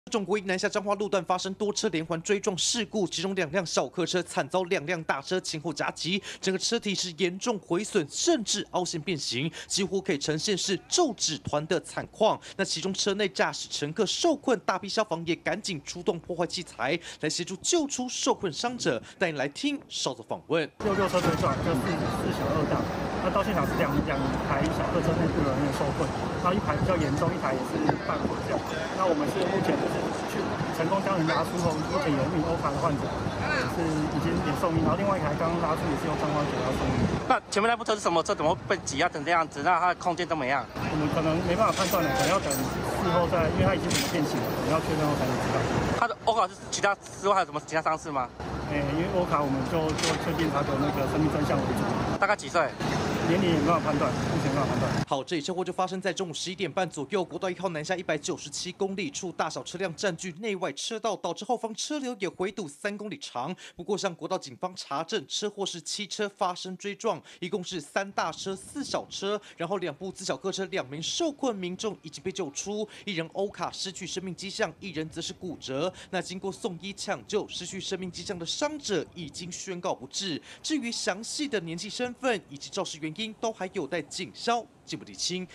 中国一南下彰化路段发生多车连环追撞事故，其中2辆小客车惨遭2辆大车前后夹击，整个车体是严重毁损，甚至凹陷变形，几乎可以呈现是皱纸团的惨况。那其中车内驾驶乘客受困，大批消防也赶紧出动破坏器材来协助救出受困伤者。带你来听稍作访问。 66车追撞，就4小2大。那到现场是两台小客车内部人员受困，然后一台比较严重，一台也是半毁这样。那我们是目前就是去成功将人拉出后，目前有1名欧卡的患者是已经也送医，然后另外一台刚刚拉出也是由彰化9要送医。 那前面那部车是什么车？怎么被挤压成这样子？那它的空间怎么样？ 我们可能没办法判断了，可能要等事后再，因为它已经整个变形了，可能要确认后才能知道。 它的欧卡是其他之外还有什么其他伤势吗？ 因为欧卡我们就确定它的那个生命真相为主。 大概几岁？ 年龄也没办法判断，目前没办法判断。 好，这起车祸就发生在中午11点半左右，国道1号南下197公里处，大小车辆占据内外车道，导致后方车流也回堵3公里长。不过，向国道警方查证，车祸是7车发生追撞，一共是3大车4小车，然后2部自小客车2名受困民众已经被救出，一人欧卡失去生命迹象，一人则是骨折。那经过送医抢救，失去生命迹象的伤者已经宣告不治。至于详细的年纪、身份以及肇事原因，都还有待警消进一步厘清。